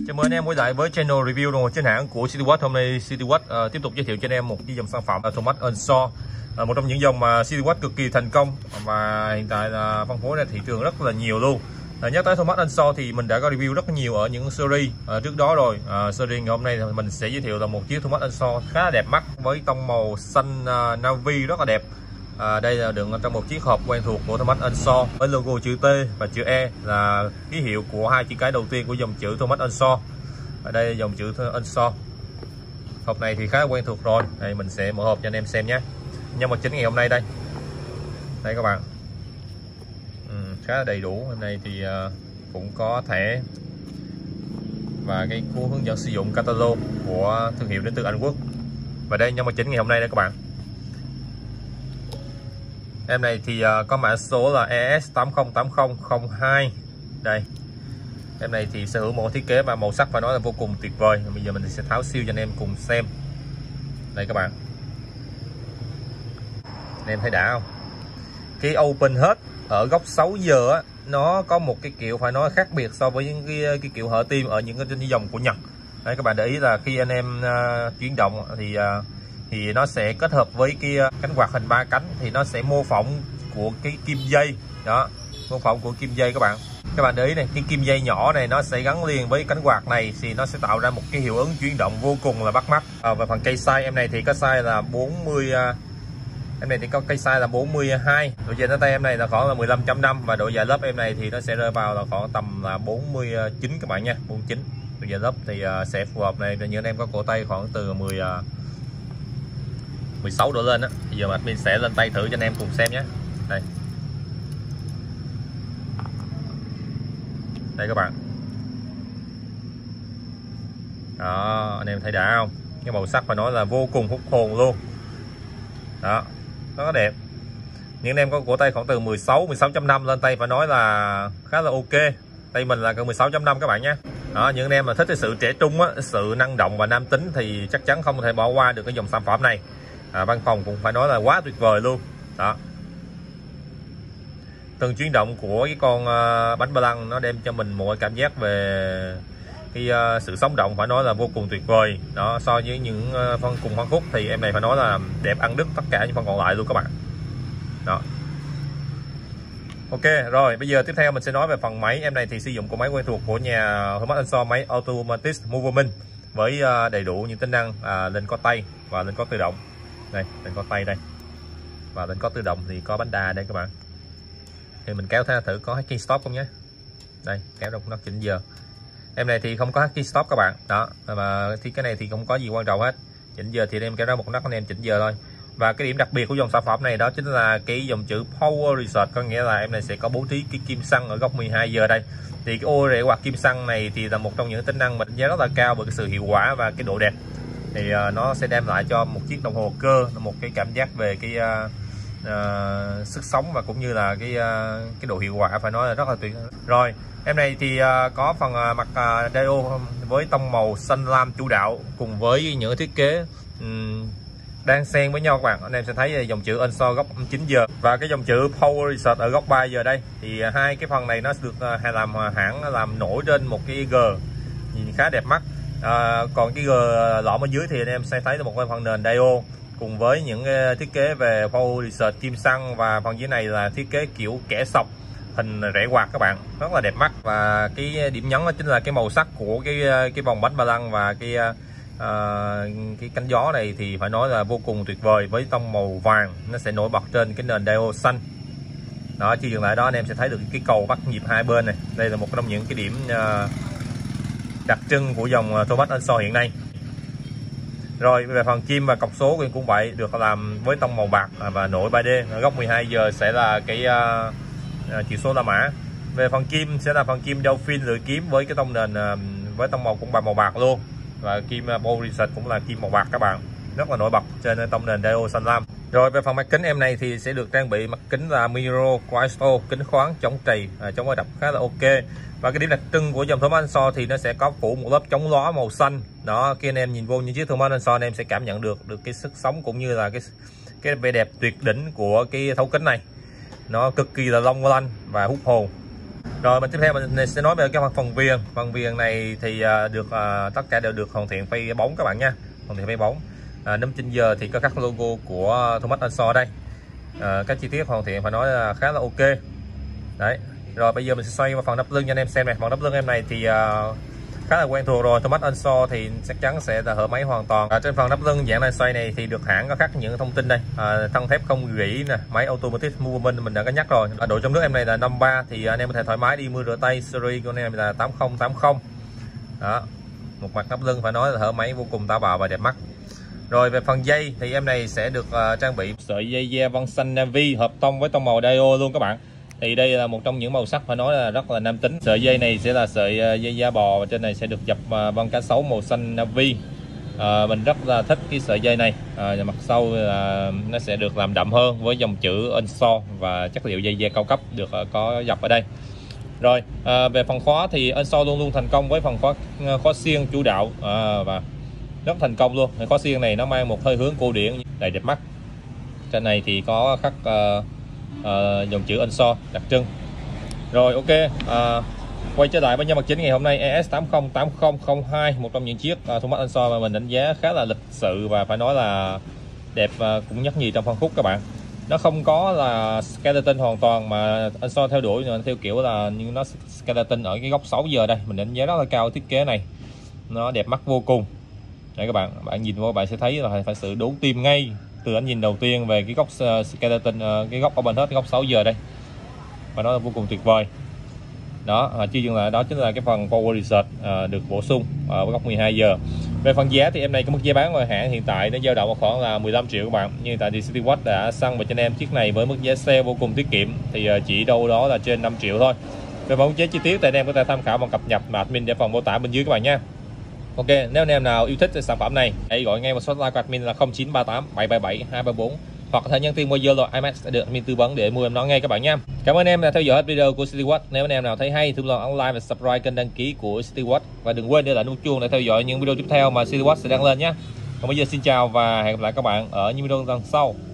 Chào mừng anh em quay lại với channel review đồng hồ trên hãng của CityWatch. Hôm nay CityWatch tiếp tục giới thiệu cho anh em một cái dòng sản phẩm Thomas Shaw, một trong những dòng mà CityWatch cực kỳ thành công và hiện tại là phân phối ra thị trường rất là nhiều luôn. Nhắc tới Thomas Shaw thì mình đã có review rất nhiều ở những series trước đó rồi. Series ngày hôm nay thì mình sẽ giới thiệu là một chiếc Thomas Shaw khá là đẹp mắt với tông màu xanh navy rất là đẹp. Đây là đựng trong một chiếc hộp quen thuộc của Thomas Shaw với logo chữ T và chữ E là ký hiệu của hai chữ cái đầu tiên của dòng chữ Thomas Shaw. Ở đây là dòng chữ Shaw. Hộp này thì khá là quen thuộc rồi. Đây mình sẽ mở hộp cho anh em xem nhé. Nhân vật chính ngày hôm nay đây. Đây các bạn. Khá là đầy đủ. Hôm nay thì cũng có thẻ và cái cuốn hướng dẫn sử dụng catalog của thương hiệu đến từ Anh Quốc. Và đây nhân vật chính ngày hôm nay đây các bạn. Em này thì có mã số là ES808002. Đây. Em này thì sở hữu một thiết kế và màu sắc phải nói là vô cùng tuyệt vời. Bây giờ mình sẽ tháo siêu cho anh em cùng xem. Đây các bạn. Anh em thấy đã không? Cái open hết ở góc 6 giờ á, nó có một cái kiểu phải nói khác biệt so với những cái kiểu hở tim ở những cái dòng của Nhật. Đây các bạn để ý là khi anh em chuyển động thì nó sẽ kết hợp với cái cánh quạt hình 3 cánh thì nó sẽ mô phỏng của cái kim dây đó, mô phỏng của kim dây các bạn. Các bạn để ý này, cái kim dây nhỏ này nó sẽ gắn liền với cánh quạt này thì nó sẽ tạo ra một cái hiệu ứng chuyển động vô cùng là bắt mắt. Và phần cây size em này thì có size là 40, em này thì có cây size là 42, độ dày tay em này là khoảng là 15.5 và độ dài lớp em này thì nó sẽ rơi vào là khoảng tầm là 49 các bạn nha, 49. Độ dài lớp thì sẽ phù hợp này cho những anh em có cổ tay khoảng từ 16 độ lên á. Bây giờ mình sẽ lên tay thử cho anh em cùng xem nhé. Đây. Đây các bạn. Đó, anh em thấy đã không? Cái màu sắc phải nói là vô cùng hút hồn luôn. Đó, nó đẹp. Những anh em có cổ tay khoảng từ 16.5 lên tay phải nói là khá là ok. Tay mình là cỡ 16.5 các bạn nhé. Đó, những anh em mà thích cái sự trẻ trung á, sự năng động và nam tính thì chắc chắn không thể bỏ qua được cái dòng sản phẩm này. Văn phòng cũng phải nói là quá tuyệt vời luôn. Đó. Từng chuyển động của cái con bánh ba lăng nó đem cho mình một cảm giác về cái sự sống động phải nói là vô cùng tuyệt vời. Đó, so với những phân cùng phân khúc thì em này phải nói là đẹp ăn đứt tất cả những phân còn lại luôn các bạn. Đó. Ok, rồi bây giờ tiếp theo mình sẽ nói về phần máy. Em này thì sử dụng của máy quen thuộc của nhà Thomas Shaw, máy Automatic Movement với đầy đủ những tính năng lên có tay và lên có tự động. Đây, lên có tay đây. Và lên có tự động thì có bánh đà đây các bạn. Thì mình kéo thử có hacking stop không nhé. Đây, kéo được nó chỉnh giờ. Em này thì không có hacking stop các bạn. Đó, mà thì cái này thì không có gì quan trọng hết. Chỉnh giờ thì em kéo ra một nấc anh em chỉnh giờ thôi. Và cái điểm đặc biệt của dòng sản phẩm này đó chính là cái dòng chữ Power Reset, có nghĩa là em này sẽ có bố trí cái kim xăng ở góc 12 giờ đây. Thì cái ô rễ quạt kim xăng này thì là một trong những tính năng mình đánh giá rất là cao bởi cái sự hiệu quả và cái độ đẹp. Thì nó sẽ đem lại cho một chiếc đồng hồ cơ một cái cảm giác về cái sức sống và cũng như là cái độ hiệu quả phải nói là rất là tuyệt. Rồi em này thì có phần mặt diode với tông màu xanh lam chủ đạo cùng với những thiết kế đang xen với nhau các bạn. Anh em sẽ thấy dòng chữ Shaw góc 9 giờ và cái dòng chữ Power Reset ở góc 3 giờ đây. Thì hai cái phần này nó được làm hãng làm nổi trên một cái G nhìn khá đẹp mắt. Còn cái G lõm ở dưới thì anh em sẽ thấy là một cái phần nền diode cùng với những thiết kế về Power Reset kim xăng, và phần dưới này là thiết kế kiểu kẻ sọc hình rẽ quạt các bạn, rất là đẹp mắt. Và cái điểm nhấn đó chính là cái màu sắc của cái vòng bánh ba lăng và cái cánh gió này thì phải nói là vô cùng tuyệt vời với tông màu vàng, nó sẽ nổi bật trên cái nền diode xanh. Đó, chỉ dừng lại đó anh em sẽ thấy được cái cầu bắt nhịp hai bên này. Đây là một trong những cái điểm đặc trưng của dòng Thomas Shaw hiện nay. Rồi về phần kim và cọc số cũng vậy, được làm với tông màu bạc và nổi 3D. Ở góc 12 giờ sẽ là cái chỉ số La Mã. Về phần kim sẽ là phần kim Delphine lưỡi kiếm với cái tông nền với tông màu cũng bằng màu bạc luôn. Và kim Power Reset cũng là kim màu bạc các bạn, rất là nổi bật trên tông nền diode xanh lam. Rồi về phần mắt kính em này thì sẽ được trang bị mắt kính là Miro Quasto, kính khoáng chống trầy, chống va đập khá là ok. Và cái điểm đặc trưng của dòng Thomas Shaw thì nó sẽ có phủ một lớp chống lóa màu xanh. Đó, khi anh em nhìn vô những chiếc Thomas Shaw anh em sẽ cảm nhận được cái sức sống cũng như là cái vẻ đẹp tuyệt đỉnh của cái thấu kính này. Nó cực kỳ là long lanh và hút hồn. Rồi mình tiếp theo mình sẽ nói về cái phần viền. Phần viền này thì được tất cả đều được hoàn thiện phay bóng các bạn nha, hoàn thiện phay bóng. Nấm trên giờ thì có các logo của Thomas & đây. Các chi tiết hoàn thiện phải nói là khá là ok. Đấy. Rồi bây giờ mình sẽ xoay vào phần nắp lưng cho anh em xem này. Phần nắp lưng em này thì khá là quen thuộc rồi. Thomas & thì chắc chắn sẽ là hở máy hoàn toàn. Trên phần nắp lưng dạng này xoay này thì được hãng có khắc những thông tin đây. Thân thép không rỉ nè, máy automatic movement mình đã có nhắc rồi. Độ trong nước em này là 53 thì anh em có thể thoải mái đi mưa rửa tay. Series của anh em là 8080. Đó. Một mặt nắp lưng phải nói là hở máy vô cùng táo bạo và đẹp mắt. Rồi về phần dây thì em này sẽ được trang bị sợi dây da vân xanh navy hợp tông với tông màu Dio luôn các bạn. Thì đây là một trong những màu sắc phải nói là rất là nam tính. Sợi dây này sẽ là sợi dây da bò và trên này sẽ được dập vân cá sấu màu xanh navy. Mình rất là thích cái sợi dây này. Mặt sau là nó sẽ được làm đậm hơn với dòng chữ Ensor và chất liệu dây da cao cấp được có dập ở đây. Rồi về phần khóa thì Ensor luôn luôn thành công với phần khóa xiên chủ đạo và rất thành công luôn. Khóa xiên này nó mang một hơi hướng cổ điển đầy đẹp mắt. Trên này thì có khắc dòng chữ Ensor đặc trưng. Rồi ok, quay trở lại với nhân vật chính ngày hôm nay, ES808002, một trong những chiếc Thomas Ensor mà mình đánh giá khá là lịch sự và phải nói là đẹp, cũng nhất nhì trong phân khúc các bạn. Nó không có là skeleton hoàn toàn mà Ensor theo đuổi theo kiểu là nhưng nó skeleton ở cái góc 6 giờ đây, mình đánh giá rất là cao thiết kế này, nó đẹp mắt vô cùng. Đây các bạn nhìn vô bạn sẽ thấy là phải sự đốn tim ngay từ ánh nhìn đầu tiên về cái góc skeleton, cái góc open hết, cái góc 6 giờ đây, và nó là vô cùng tuyệt vời. Đó, chưa dừng lại đó chính là cái phần power reset được bổ sung ở góc 12 giờ. Về phần giá thì em này có mức giá bán ngoài hãng hiện tại nó dao động vào khoảng là 15 triệu các bạn. Nhưng tại thì Citywatt đã săn vào cho anh em chiếc này với mức giá sale vô cùng tiết kiệm thì chỉ đâu đó là trên 5 triệu thôi. Về mẫu chế chi tiết thì anh em có thể tham khảo bằng cập nhật mà admin để phần mô tả bên dưới các bạn nha. Ok, nếu anh em nào yêu thích sản phẩm này hãy gọi ngay vào số hotline của admin là 0938 777 234 hoặc có thể nhắn tin qua Zalo IMAX để được admin tư vấn để mua em nó ngay các bạn nha. Cảm ơn anh em đã theo dõi hết video của Citywatt. Nếu anh em nào thấy hay thì đừng quên like và subscribe kênh đăng ký của Citywatt và đừng quên để lại nút chuông để theo dõi những video tiếp theo mà Citywatt sẽ đăng lên nhé. Còn bây giờ xin chào và hẹn gặp lại các bạn ở những video lần sau.